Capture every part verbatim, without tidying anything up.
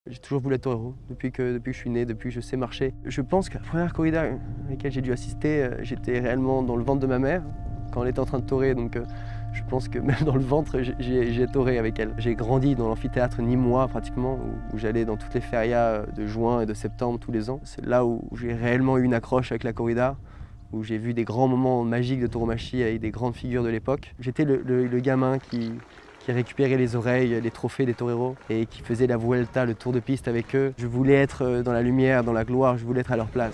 J'ai toujours voulu être torero, depuis que, depuis que je suis né, depuis que je sais marcher. Je pense que la première corrida à laquelle j'ai dû assister, euh, j'étais réellement dans le ventre de ma mère, quand elle était en train de torer, donc euh, je pense que même dans le ventre, j'ai toré avec elle. J'ai grandi dans l'amphithéâtre nîmois pratiquement, où, où j'allais dans toutes les férias de juin et de septembre tous les ans. C'est là où j'ai réellement eu une accroche avec la corrida, où j'ai vu des grands moments magiques de tauromachie avec des grandes figures de l'époque. J'étais le, le, le gamin qui... qui récupérait les oreilles, les trophées des toreros et qui faisait la Vuelta, le tour de piste avec eux. Je voulais être dans la lumière, dans la gloire, je voulais être à leur place.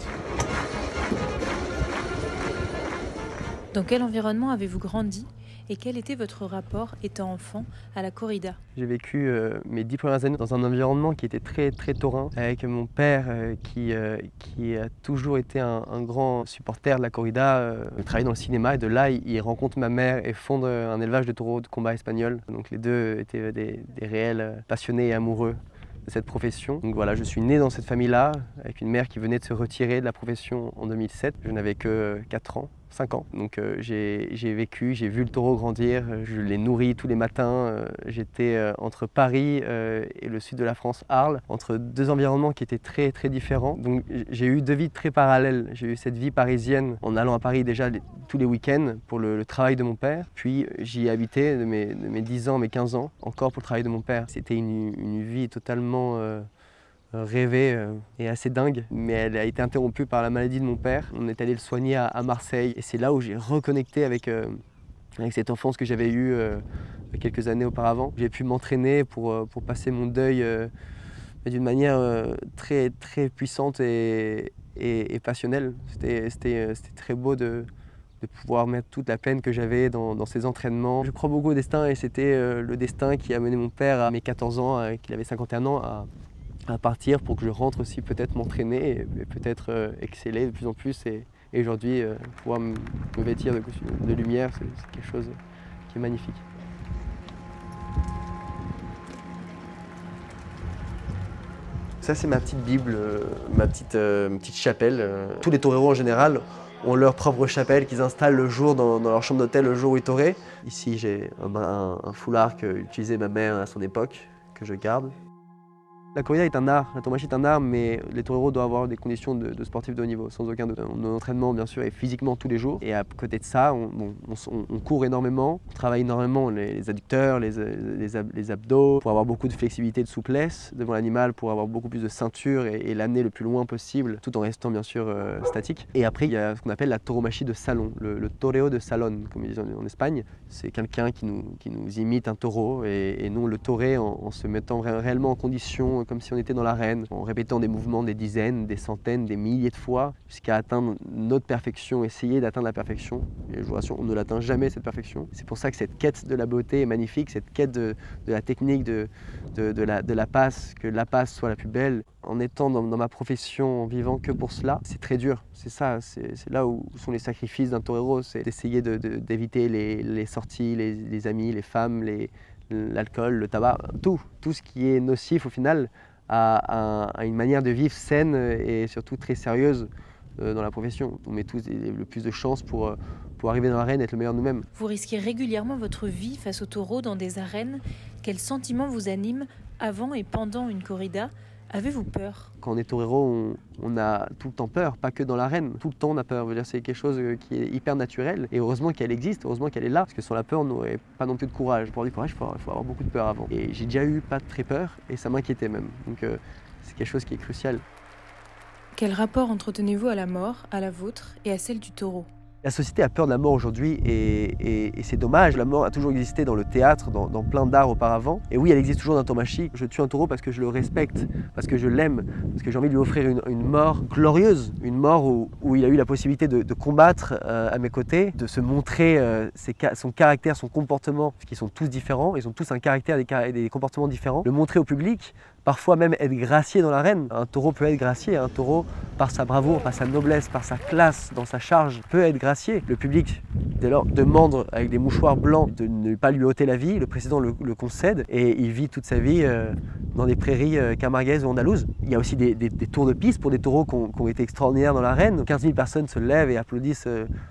Dans quel environnement avez-vous grandi et quel était votre rapport, étant enfant, à la corrida? J'ai vécu euh, mes dix premières années dans un environnement qui était très très taurin, avec mon père euh, qui, euh, qui a toujours été un, un grand supporter de la corrida. Euh, il travaillait dans le cinéma et de là il, il rencontre ma mère et fonde un élevage de taureaux de combat espagnol. Donc les deux étaient des, des réels passionnés et amoureux de cette profession. Donc voilà, je suis né dans cette famille-là, avec une mère qui venait de se retirer de la profession en deux mille sept. Je n'avais que quatre ans. cinq ans. Donc euh, j'ai vécu, j'ai vu le taureau grandir, je l'ai nourri tous les matins. Euh, J'étais euh, entre Paris euh, et le sud de la France, Arles, entre deux environnements qui étaient très très différents. Donc j'ai eu deux vies très parallèles. J'ai eu cette vie parisienne en allant à Paris déjà les, tous les week-ends pour le, le travail de mon père. Puis j'y ai habité de mes, de mes dix ans à mes quinze ans, encore pour le travail de mon père. C'était une, une vie totalement... Euh, rêvée euh, et assez dingue, mais elle a été interrompue par la maladie de mon père. On est allé le soigner à, à Marseille et c'est là où j'ai reconnecté avec, euh, avec cette enfance que j'avais eue euh, quelques années auparavant. J'ai pu m'entraîner pour, euh, pour passer mon deuil euh, d'une manière euh, très, très puissante et, et, et passionnelle. C'était très beau de, de pouvoir mettre toute la peine que j'avais dans, dans ces entraînements. Je crois beaucoup au destin et c'était euh, le destin qui a mené mon père à mes quatorze ans, euh, qu'il avait cinquante et un ans, à à partir pour que je rentre aussi peut-être m'entraîner et, et peut-être euh, exceller de plus en plus et, et aujourd'hui euh, pouvoir me, me vêtir de, de lumière, c'est quelque chose qui est magnifique. Ça c'est ma petite Bible, euh, ma, petite, euh, ma petite chapelle. Euh. Tous les toreros en général ont leur propre chapelle qu'ils installent le jour dans, dans leur chambre d'hôtel le jour où ils toraient. Ici j'ai un, un, un foulard qu'utilisait ma mère à son époque, que je garde. La corrida est un art, la tauromachie est un art, mais les toreros doivent avoir des conditions de, de sportifs de haut niveau, sans aucun doute. Notre entraînement, bien sûr, est physiquement tous les jours. Et à côté de ça, on, on, on, on court énormément, on travaille énormément les, les adducteurs, les, les, ab, les abdos, pour avoir beaucoup de flexibilité, de souplesse devant l'animal, pour avoir beaucoup plus de ceinture et, et l'amener le plus loin possible, tout en restant, bien sûr, euh, statique. Et après, il y a ce qu'on appelle la tauromachie de salon, le, le toreo de salon, comme ils disent en, en Espagne. C'est quelqu'un qui nous, qui nous imite un taureau et, et nous, on le taurait en, en se mettant ré réellement en condition, comme si on était dans l'arène, en répétant des mouvements des dizaines, des centaines, des milliers de fois, jusqu'à atteindre notre perfection, essayer d'atteindre la perfection. Et je vous rassure, on ne l'atteint jamais, cette perfection. C'est pour ça que cette quête de la beauté est magnifique, cette quête de, de la technique, de, de, de, la, de la passe, que la passe soit la plus belle. En étant dans, dans ma profession, en vivant que pour cela, c'est très dur. C'est ça, c'est là où sont les sacrifices d'un torero, c'est d'essayer d'éviter de, de, les, les sorties, les, les amis, les femmes, les, l'alcool, le tabac, tout, tout ce qui est nocif au final à, à, à une manière de vivre saine et surtout très sérieuse euh, dans la profession. On met tous le plus de chances pour, pour arriver dans l'arène et être le meilleur de nous-mêmes. Vous risquez régulièrement votre vie face aux taureaux dans des arènes. Quels sentiments vous animent avant et pendant une corrida? Avez-vous peur? Quand on est torero, on, on a tout le temps peur, pas que dans l'arène. Tout le temps on a peur. C'est quelque chose qui est hyper naturel. Et heureusement qu'elle existe, heureusement qu'elle est là. Parce que sans la peur, on n'aurait pas non plus de courage. Pour avoir du courage, il faut, faut avoir beaucoup de peur avant. Et j'ai déjà eu pas très peur et ça m'inquiétait même. Donc euh, c'est quelque chose qui est crucial. Quel rapport entretenez-vous à la mort, à la vôtre et à celle du taureau? La société a peur de la mort aujourd'hui et, et, et c'est dommage. La mort a toujours existé dans le théâtre, dans, dans plein d'arts auparavant. Et oui, elle existe toujours dans tauromachie. Je tue un taureau parce que je le respecte, parce que je l'aime, parce que j'ai envie de lui offrir une, une mort glorieuse, une mort où, où il a eu la possibilité de, de combattre euh, à mes côtés, de se montrer euh, ses, son caractère, son comportement, parce qu'ils sont tous différents, ils ont tous un caractère et des, des comportements différents. Le montrer au public, parfois même être gracié dans l'arène. Un taureau peut être gracié, un taureau, par sa bravoure, par sa noblesse, par sa classe dans sa charge, peut être gracié. Le public, dès lors, demande avec des mouchoirs blancs de ne pas lui ôter la vie. Le président le, le concède et il vit toute sa vie euh, dans des prairies euh, camarguaises ou andalouses. Il y a aussi des, des, des tours de piste pour des taureaux qui ont, qui ont été extraordinaires dans l'arène. quinze mille personnes se lèvent et applaudissent euh,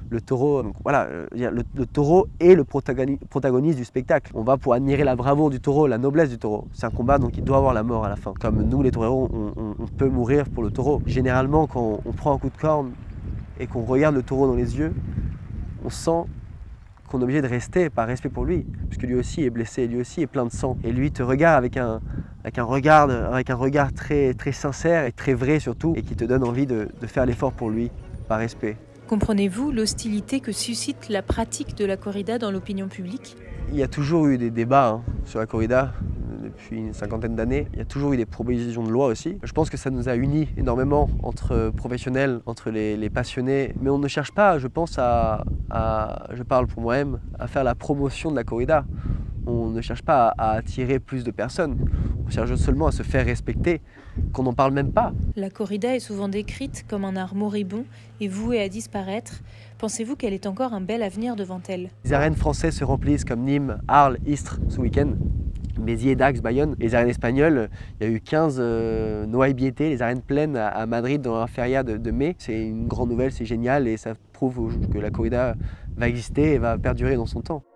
le taureau, donc voilà, le, le taureau est le protagoni protagoniste du spectacle. On va pour admirer la bravoure du taureau, la noblesse du taureau. C'est un combat donc il doit avoir la mort à la fin. Comme nous les taureaux, on, on, on peut mourir pour le taureau. Généralement quand on, on prend un coup de corne et qu'on regarde le taureau dans les yeux, on sent qu'on est obligé de rester par respect pour lui, puisque lui aussi est blessé, lui aussi est plein de sang. Et lui te regarde avec un, avec un, regard, avec un regard très, très sincère et très vrai surtout, et qui te donne envie de, de faire l'effort pour lui, par respect. Comprenez-vous l'hostilité que suscite la pratique de la corrida dans l'opinion publique? Il y a toujours eu des débats hein, sur la corrida depuis une cinquantaine d'années. Il y a toujours eu des propositions de loi aussi. Je pense que ça nous a unis énormément entre professionnels, entre les, les passionnés. Mais on ne cherche pas, je pense, à, à je parle pour moi-même, à faire la promotion de la corrida. On ne cherche pas à, à attirer plus de personnes. On cherche seulement à se faire respecter, qu'on n'en parle même pas. La corrida est souvent décrite comme un art moribond et voué à disparaître. Pensez-vous qu'elle ait encore un bel avenir devant elle? Les arènes françaises se remplissent comme Nîmes, Arles, Istres ce week-end. Béziers, Dax, Bayonne. Les arènes espagnoles, il y a eu quinze euh, Noailles Biété, les arènes pleines à, à Madrid dans la feria de, de mai. C'est une grande nouvelle, c'est génial et ça prouve que la corrida va exister et va perdurer dans son temps.